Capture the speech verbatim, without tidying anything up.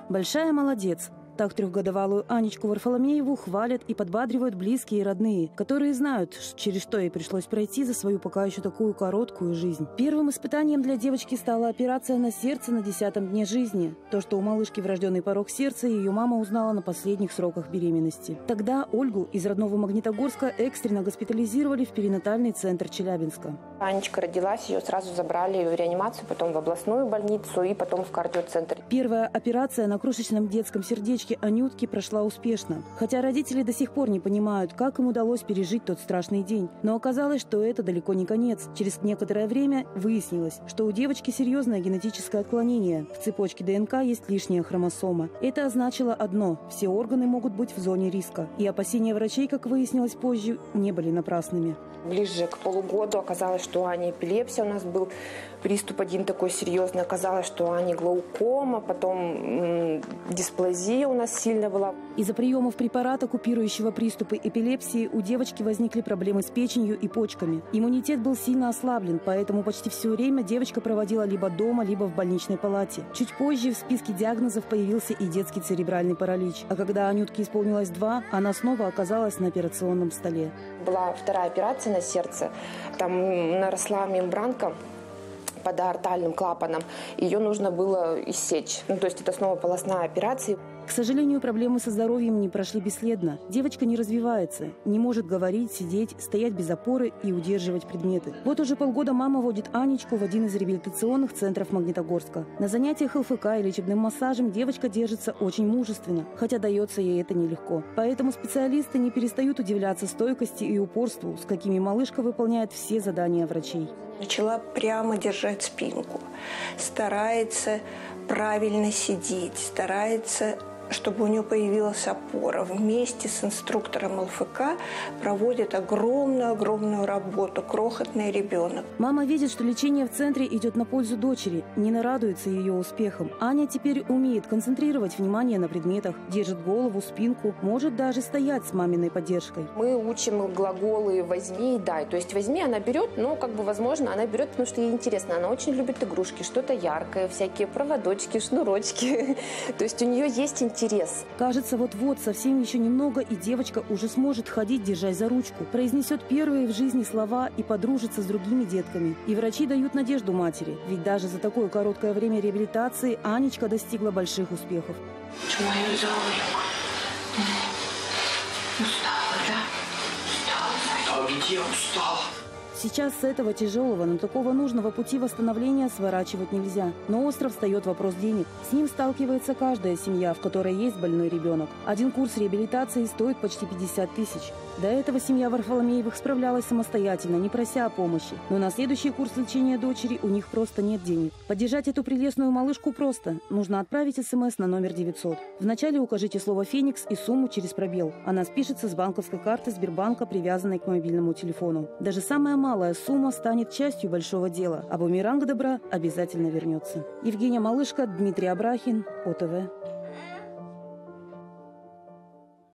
Большая молодец. Так трехгодовалую Анечку Варфоломееву хвалят и подбадривают близкие и родные, которые знают, через что ей пришлось пройти за свою пока еще такую короткую жизнь. Первым испытанием для девочки стала операция на сердце на десятом дне жизни. То, что у малышки врожденный порок сердца, ее мама узнала на последних сроках беременности. Тогда Ольгу из родного Магнитогорска экстренно госпитализировали в перинатальный центр Челябинска. Анечка родилась, ее сразу забрали в реанимацию, потом в областную больницу и потом в кардиоцентр. Первая операция на крошечном детском сердечке Анютки прошла успешно. Хотя родители до сих пор не понимают, как им удалось пережить тот страшный день. Но оказалось, что это далеко не конец. Через некоторое время выяснилось, что у девочки серьезное генетическое отклонение. В цепочке ДНК есть лишняя хромосома. Это означало одно – все органы могут быть в зоне риска. И опасения врачей, как выяснилось позже, не были напрасными. Ближе к полугоду оказалось, что у Ани эпилепсия, у нас был приступ один такой серьезный. Оказалось, что у Ани глаукома, потом м- дисплазия у нас сильно была. Из-за приемов препарата, купирующего приступы эпилепсии, у девочки возникли проблемы с печенью и почками. Иммунитет был сильно ослаблен, поэтому почти все время девочка проводила либо дома, либо в больничной палате. Чуть позже в списке диагнозов появился и детский церебральный паралич. А когда Анютке исполнилось два, она снова оказалась на операционном столе. Была вторая операция на сердце. Там наросла мембранка под аортальным клапаном. Ее нужно было иссечь. Ну, то есть это снова полостная операция. К сожалению, проблемы со здоровьем не прошли бесследно. Девочка не развивается, не может говорить, сидеть, стоять без опоры и удерживать предметы. Вот уже полгода мама водит Анечку в один из реабилитационных центров Магнитогорска. На занятиях ЛФК и лечебным массажем девочка держится очень мужественно, хотя дается ей это нелегко. Поэтому специалисты не перестают удивляться стойкости и упорству, с какими малышка выполняет все задания врачей. Начала прямо держать спинку, старается правильно сидеть, старается, чтобы у нее появилась опора. Вместе с инструктором ЛФК проводит огромную-огромную работу. Крохотный ребенок. Мама видит, что лечение в центре идет на пользу дочери, не нарадуется ее успехом. Аня теперь умеет концентрировать внимание на предметах, держит голову, спинку, может даже стоять с маминой поддержкой. Мы учим глаголы «возьми» и «дай». То есть «возьми» она берет, но как бы возможно она берет, потому что ей интересно. Она очень любит игрушки, что-то яркое, всякие проводочки, шнурочки. То есть у нее есть интерес. Интерес. Кажется, вот-вот, совсем еще немного, и девочка уже сможет ходить, держась за ручку, произнесет первые в жизни слова и подружится с другими детками. И врачи дают надежду матери, ведь даже за такое короткое время реабилитации Анечка достигла больших успехов. Моя золотка. Устала, да? Устала. Да где устала? Сейчас с этого тяжелого, но такого нужного пути восстановления сворачивать нельзя. Но остро встает вопрос денег. С ним сталкивается каждая семья, в которой есть больной ребенок. Один курс реабилитации стоит почти пятьдесят тысяч. До этого семья Варфоломеевых справлялась самостоятельно, не прося о помощи. Но на следующий курс лечения дочери у них просто нет денег. Поддержать эту прелестную малышку просто. Нужно отправить смс на номер девятьсот. Вначале укажите слово «Феникс» и сумму через пробел. Она спишется с банковской карты Сбербанка, привязанной к мобильному телефону. Даже самая малая сумма станет частью большого дела, а бумеранг добра обязательно вернется. Евгения Малышко, Дмитрий Абрахин, ОТВ.